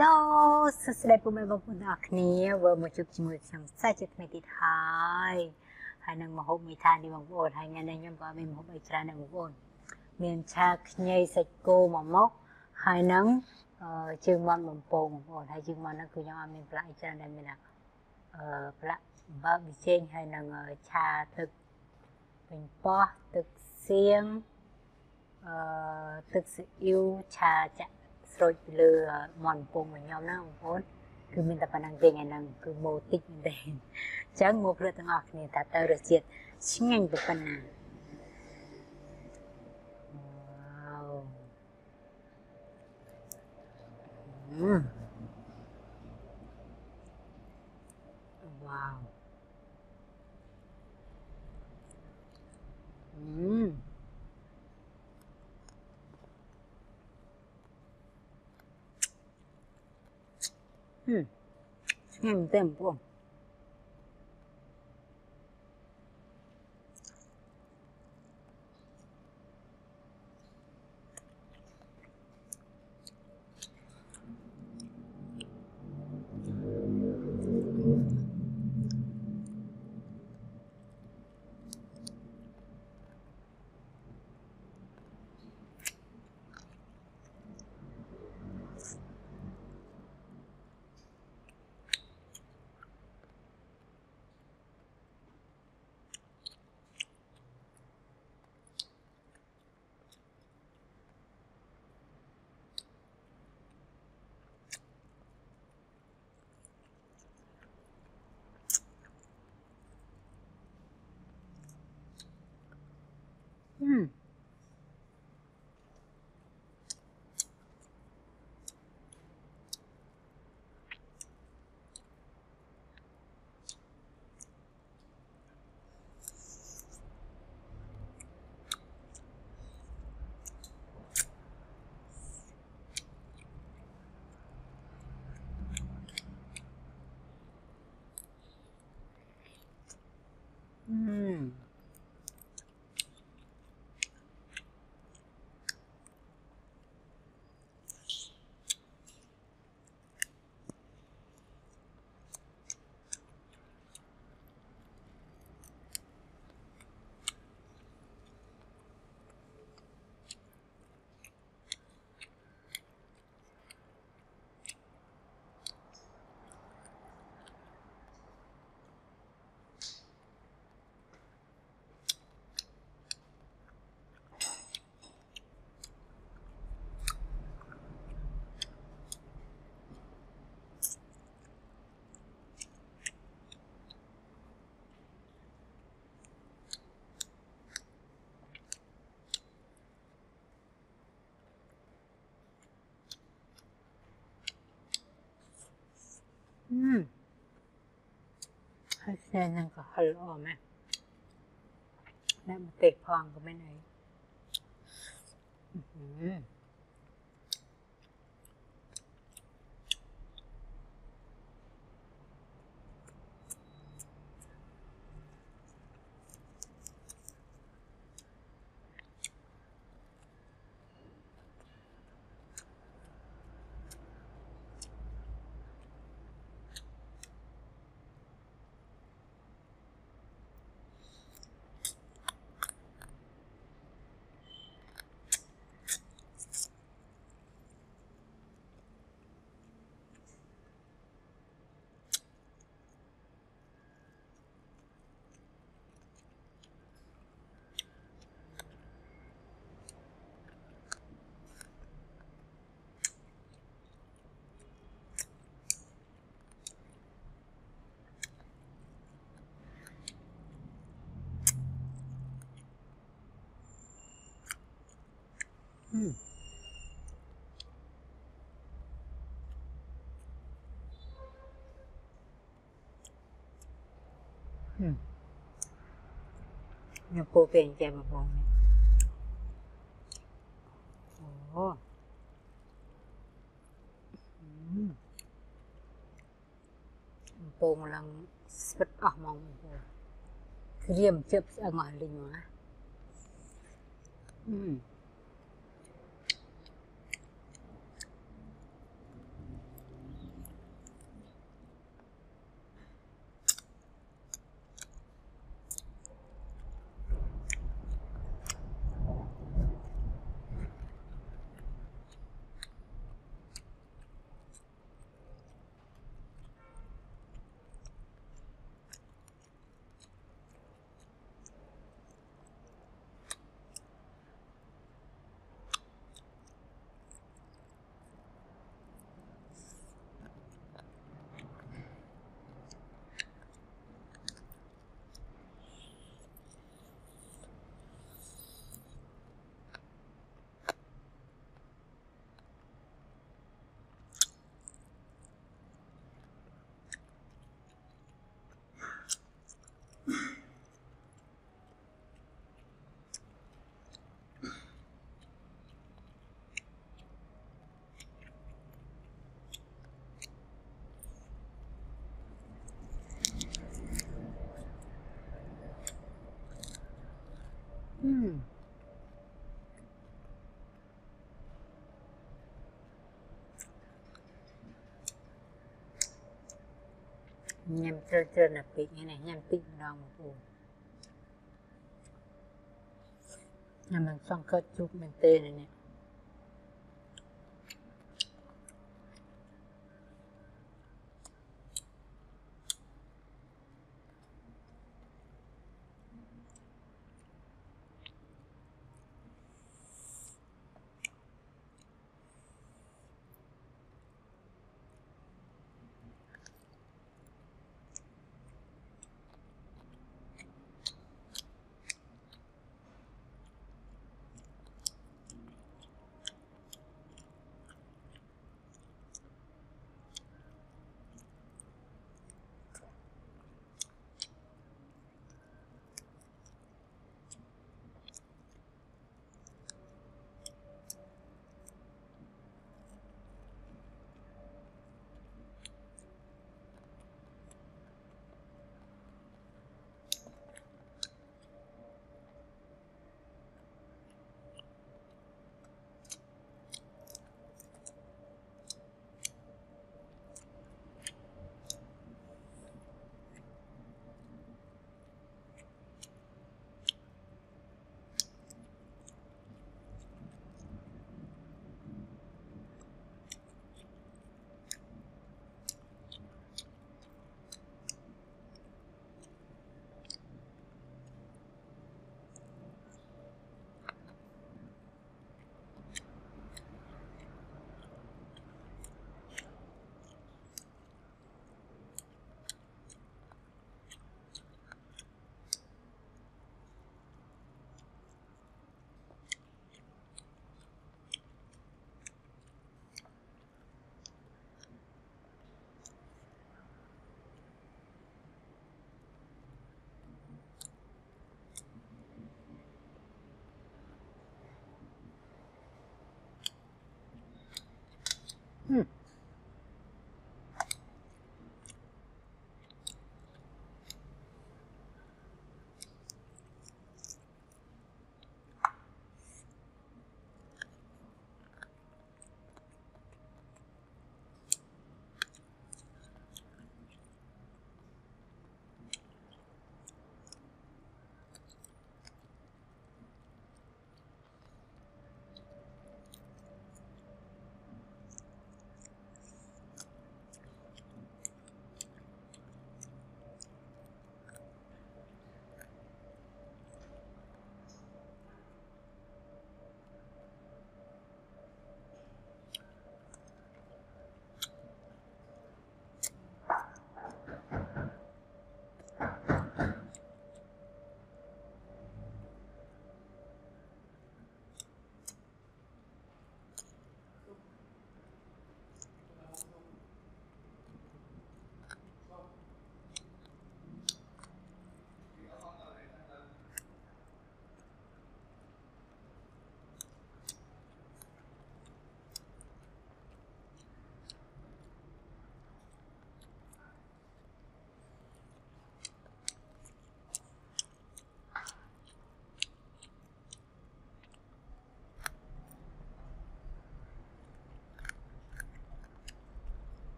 Hello សួស្តីពុកម៉ែបងប្អូនទាំងអស់គ្នាវិលមកជួបជាមួយខ្ញុំសាច់ចិត្តថ្មីទៀតហើយនឹងមកហូបមីថានេះបងប្អូនហើយថ្ងៃនេះខ្ញុំក៏មានមកហូបអីច្រើនដែរបងប្អូនមានឆាខ្ញីសាច់គោមួយមុខហើយនឹងជើងមាន់បំពងបងប្អូនហើយជើងមាន់ហ្នឹងគឺខ្ញុំអត់មានប្រឡាក់អីច្រើនដែរមានប្រឡាក់អំបិលប៊ីចេងហើយនឹងឆាទឹកពេញប៉ោះទឹកសៀងទឹកស៊ីអ៊ីវឆាចាក់ស្រូចពីលើមាន់បំពងរបស់ខ្ញុំណាបងប្អូនគឺមានតែប៉ុណ្្នឹងទេថ្ងៃហ្នឹងគឺម៉ូតិចមែនទេអញ្ចឹងមកព្រឹកទាំងអស់គ្នាថាទៅរសជាតិឆ្ងាញ់ប៉ុណ្ណាវ៉ាវឆ្ងាញ់ទេបងប្អូនហើយស្នេហ៍នឹងក៏ហិលល្អមែនអ្នកមកទេផងក៏មិនអីខ្ញុំពោពេលអញ្ចឹងបងប្អូនអូបំពងឡើងស្វិតអស់ហ្មងបងប្អូនក្រៀមជិបស្អឹងអស់លីងមកណា nhằm trơn là bị như này nhằm bị lòng buồn nhằm mình xong kết chúc mình tên này nè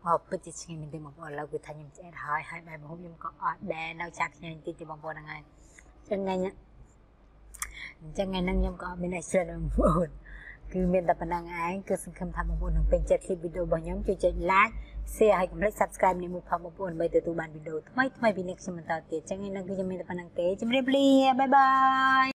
ពិតជាឆ្ងាញ់មែនទេបងប្អូនឥឡូវគឺថាខ្ញុំឆ្អែតហើយបែបមកខ្ញុំក៏អត់ដែរនៅឆាខ្ញាញ់តិចទេបងប្អូនហ្នឹងហើយចឹងថ្ងៃហ្នឹងខ្ញុំក៏អត់មានអីច្រើនបងប្អូនគឺមានតែប៉ុណ្្នឹងឯងគឺសង្ឃឹមថាបងប្អូននឹងពេញចិត្តคลิปវីដេអូរបស់ខ្ញុំជួយចុច like share ហើយកុំភ្លេច subscribe នេះមួយផងបងប្អូនដើម្បីទទួលបានវីដេអូថ្មីពីនេះខ្ញុំបន្តទៀតចឹងថ្ងៃហ្នឹងគឺខ្ញុំមានតែប៉ុណ្្នឹងទេជម្រាបលាបាយបាយ